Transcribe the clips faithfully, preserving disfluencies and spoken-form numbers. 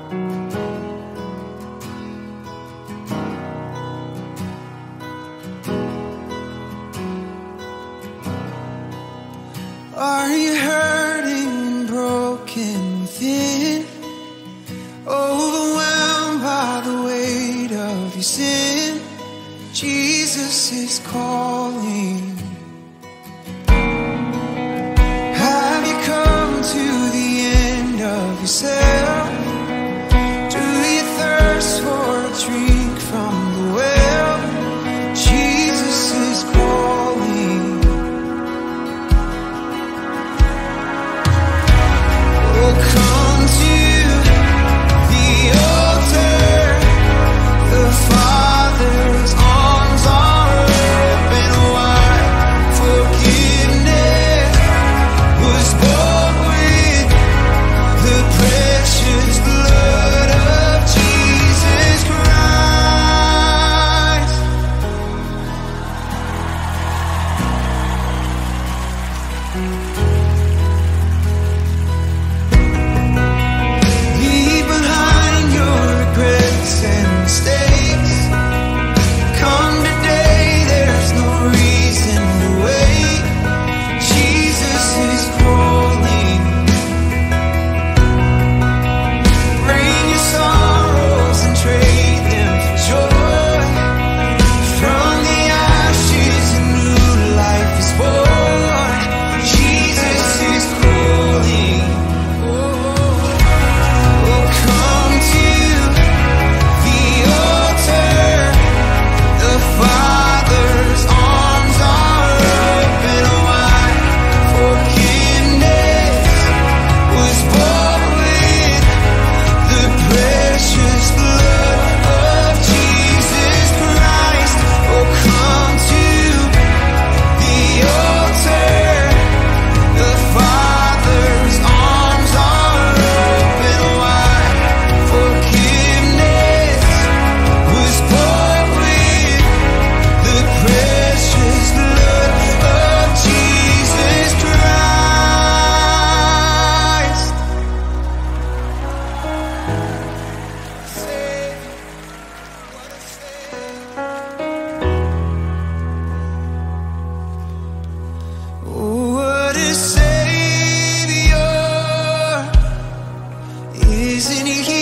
Are you hurting and broken within? Overwhelmed by the weight of your sin? Jesus is calling. Have you come to the end of yourself? Do you thirst for a drink from the well? Jesus is calling. Oh, come to the altar. The Father's arms are open wide. Forgiveness was bought with the precious blood of Jesus Christ. Leave behind your regrets and mistakes. Come today, there's no reason to wait. Jesus is calling. Bring your sorrows and trade them for joy. From the ashes a new life is born. Jesus is calling. Oh, come to the altar. The Father's arms are open wide. Forgiveness was bought with the precious blood of Jesus Christ. Oh, come to the altar. The Father's arms are open wide. Forgiveness was bought with the precious blood of Jesus Christ. Say what I say. Oh, what a Savior. Isn't He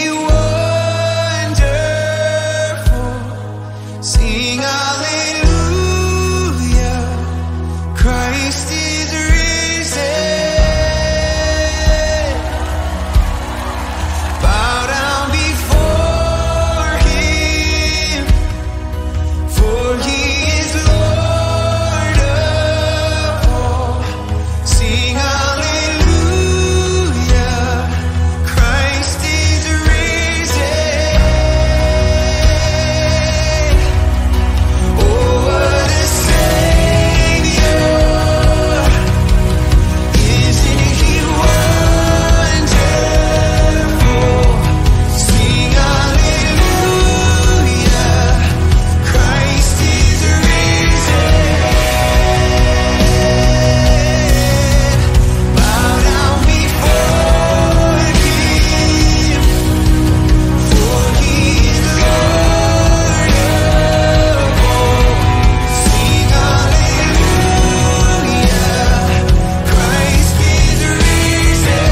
wonderful? Sing hallelujah. Christ is risen. Bow down before Him, for He is Lord of all. Sing hallelujah. Christ is risen. Oh, what a Savior. Isn't He wonderful? Sing hallelujah. Christ is risen. Bow down before Him, for He is Lord of all. Sing hallelujah. Christ is risen.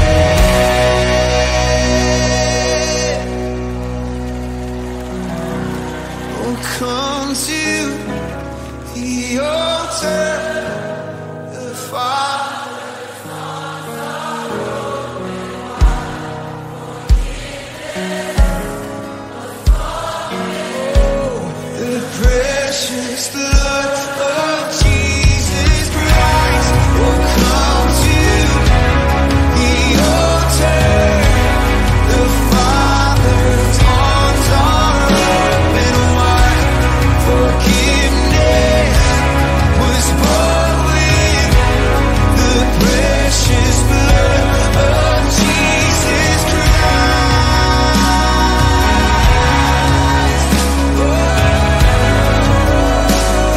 Oh, come to the altar. The Father. The precious blood of Jesus Christ. Oh, come to the altar. The Father's arms are open wide. Forgiveness was bought with the precious blood of Jesus Christ. Oh,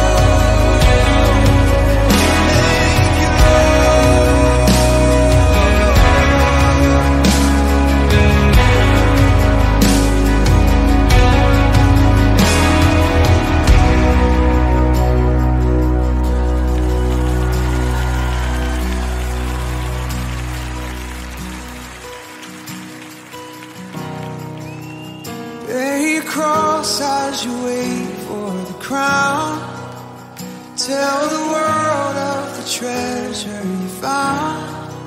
cross as you wait for the crown. Tell the world of the treasure you found.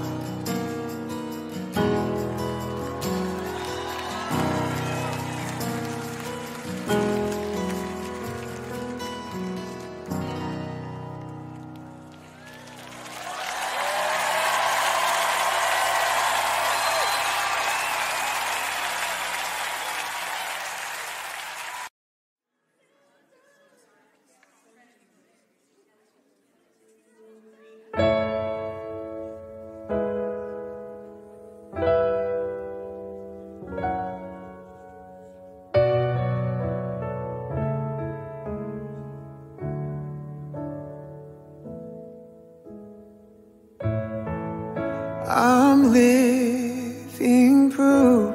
I'm living proof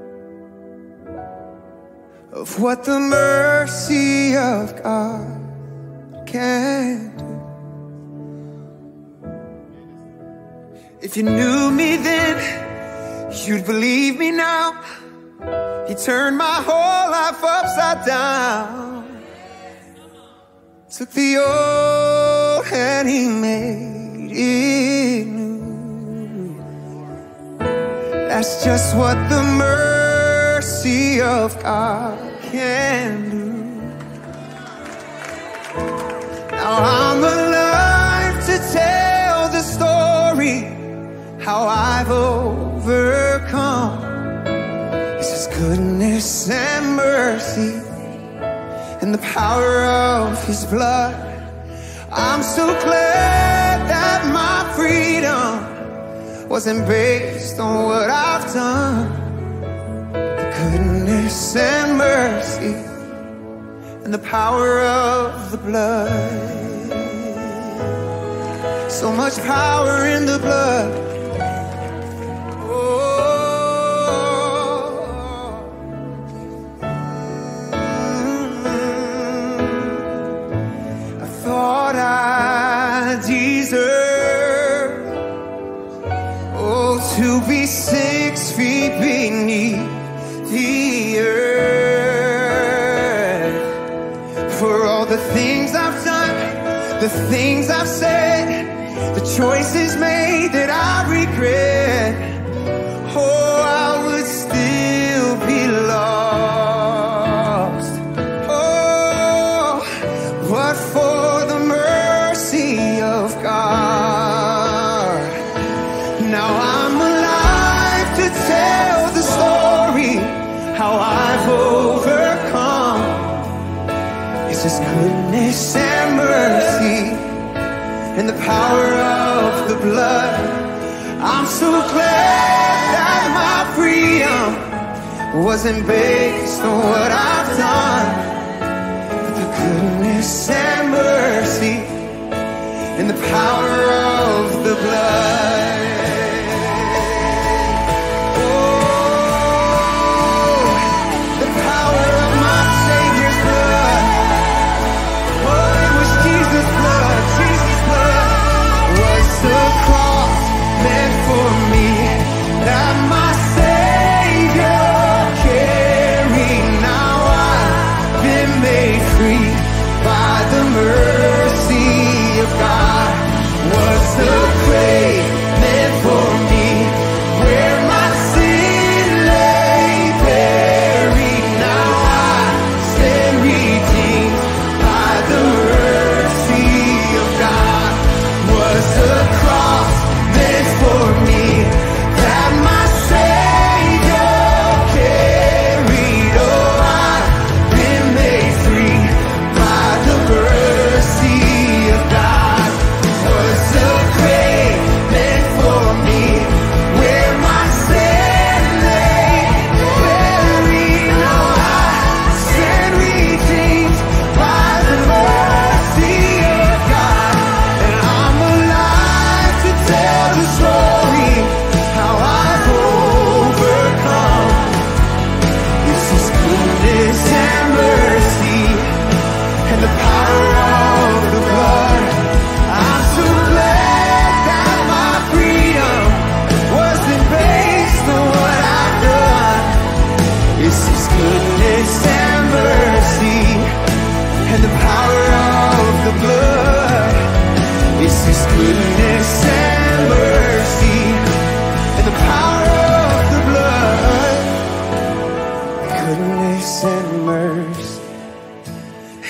of what the mercy of God can do. If you knew me then, you'd believe me now. He turned my whole life upside down. Took the old and he made it new. That's just what the mercy of God can do. Now I'm alive to tell the story, how I've overcome. It's His goodness and mercy and the power of His blood. I'm so glad that my freedom wasn't based on what I've done. The goodness and mercy and the power of the blood. So much power in the blood. Oh, mm-hmm. I thought I deserved to be six feet beneath the earth. For all the things I've done, the things I've said, the choices made that I regret, oh, I would still be lost. Oh, but for the mercy of God, now I'm alive to tell the story, how I've overcome. It's His goodness and mercy and the power of the blood. I'm so glad that my freedom wasn't based on what I've done, but the goodness and mercy and the power of the blood. Mercy of God was the great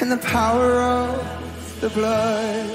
and the power of the blood.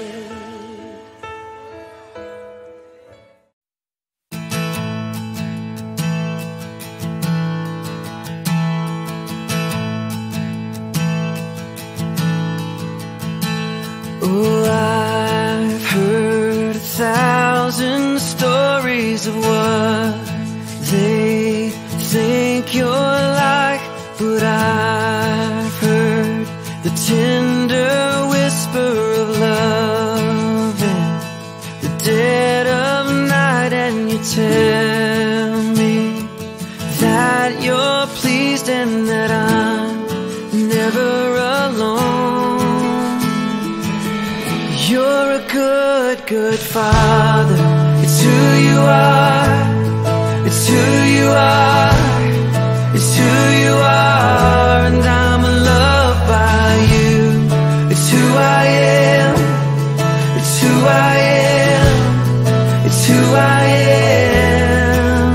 Oh, I've heard a thousand stories of what they think you're like, but I've heard the tender whisper of love in the dead of night, and you tell me that you're pleased and that I'm never alone. You're a good, good father. It's who you are. It's who you are. It's who you are. And I'm loved by you. It's who I am. It's who I am. It's who I am.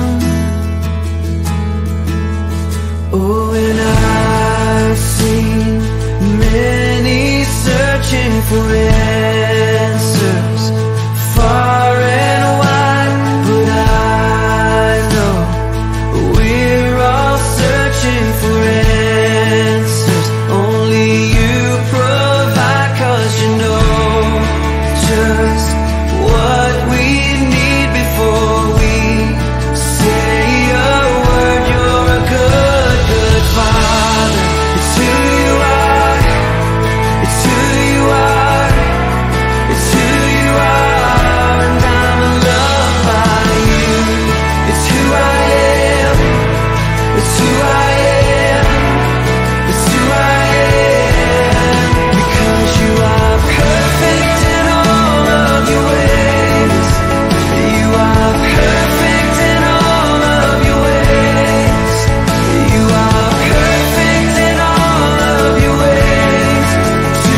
Oh, and I've seen many searching for answers far and wide, but I know we're all searching for answers only you provide, 'cause you know just what we need before we say a word. You're a good, good father. It's who you are. It's who you are. It's who you are. And I'm loved by you. It's who I am. It's who I am. It's who I am. Because you are perfect in all of your ways. You are perfect in all of your ways. You are perfect in all of your ways to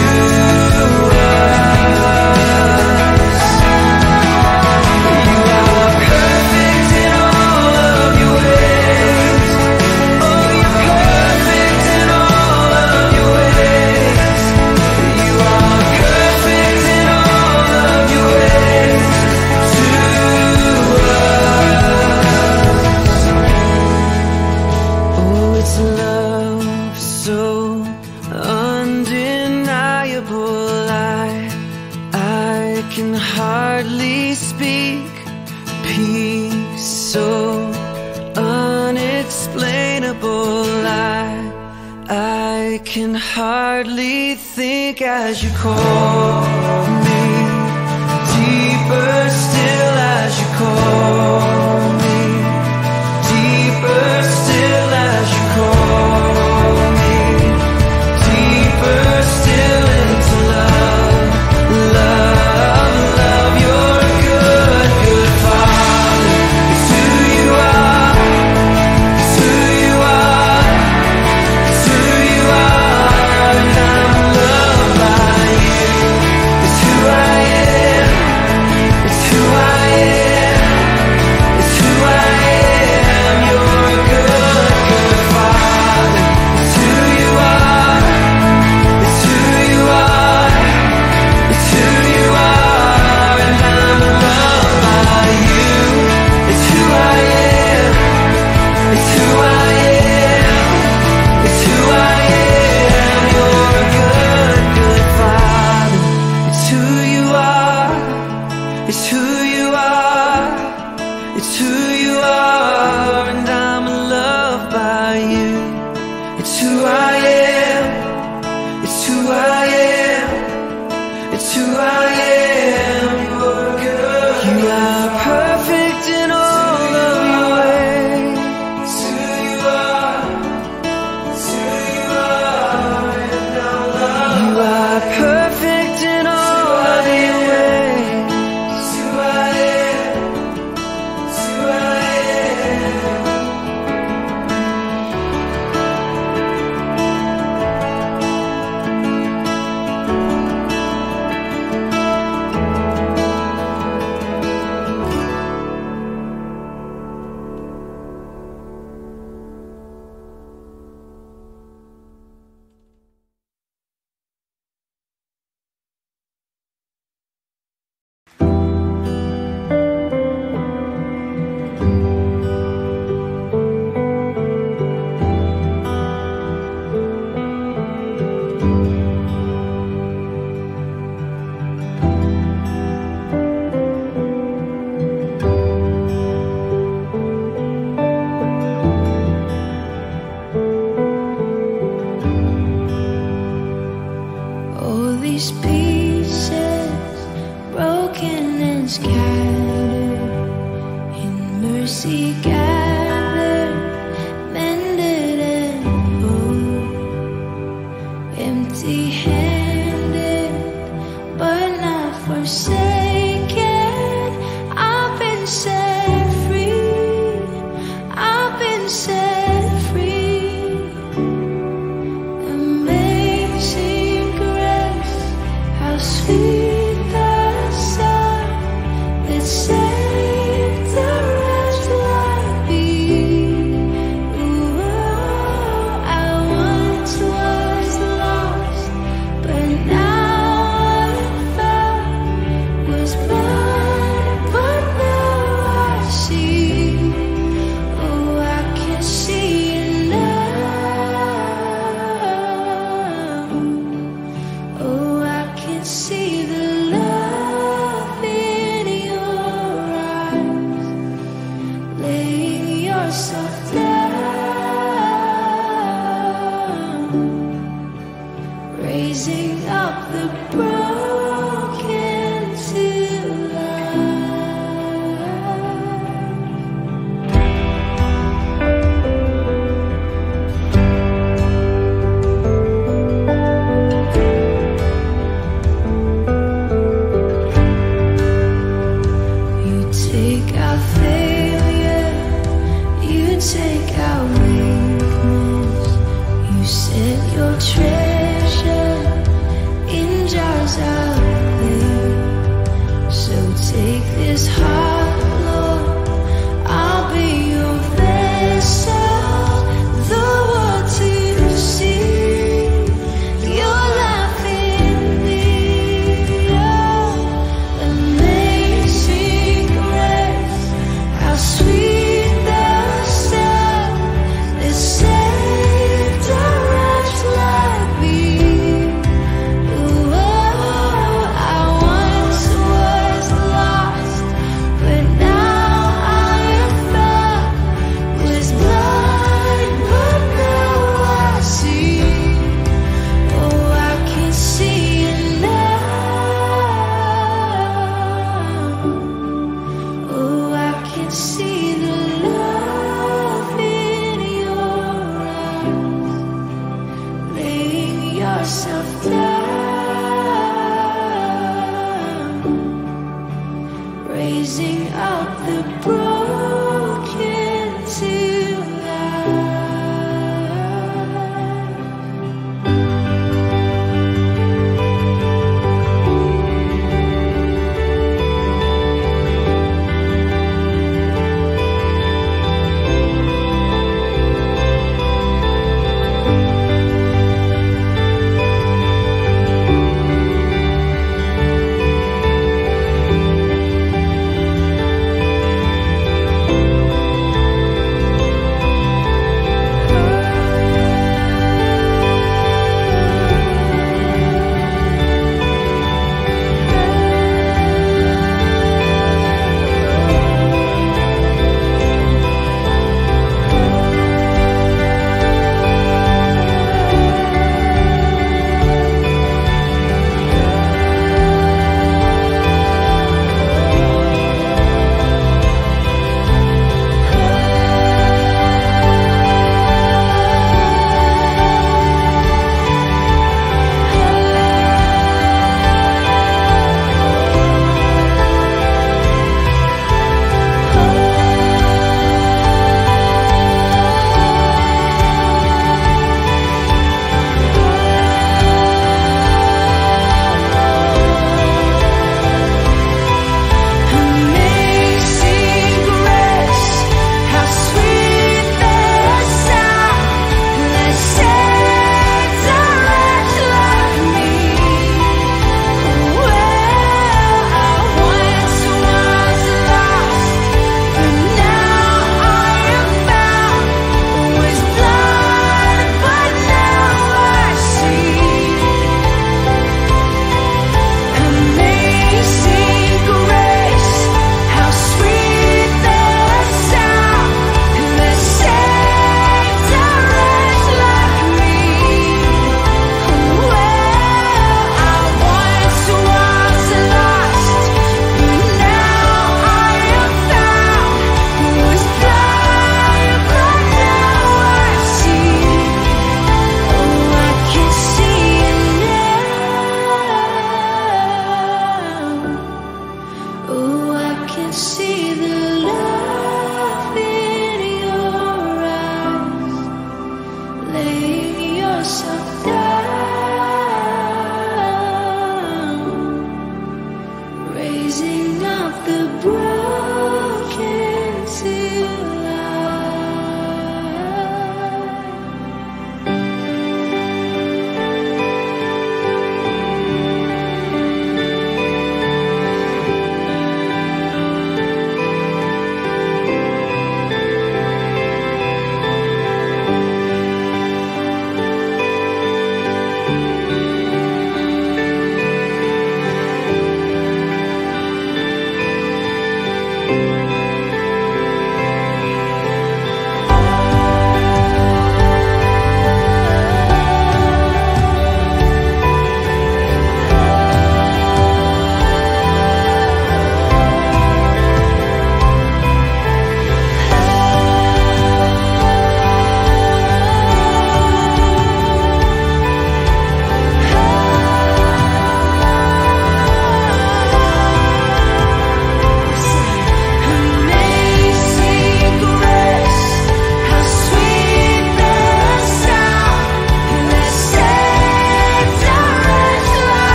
us. You are perfect in all of your ways. Oh, you're perfect in all of your ways. You are perfect in all of your ways to us. Oh, it's love so undeniable. I, I can hardly speak. Peace so unexplainable. I, I can hardly think as you call me. Deeper still as you call me. Deeper still as you call me. Deeper still into love. Love, love, you're a good, good father. It's who you are. It's who you are. It's who you are. And I'm loved by you. It's who I am. It's who I am. It's can set free. Amazing grace, how sweet the sound that saved a wretch like me. Ooh, I once was lost, but now I'm found. Was blind, but now I see. Oh, I can see it now. Oh, I can see the love in your eyes. Laying yourself down, raising up the broken to You take out failure, you take out weakness. You set your treasure in jars out there. So take this heart.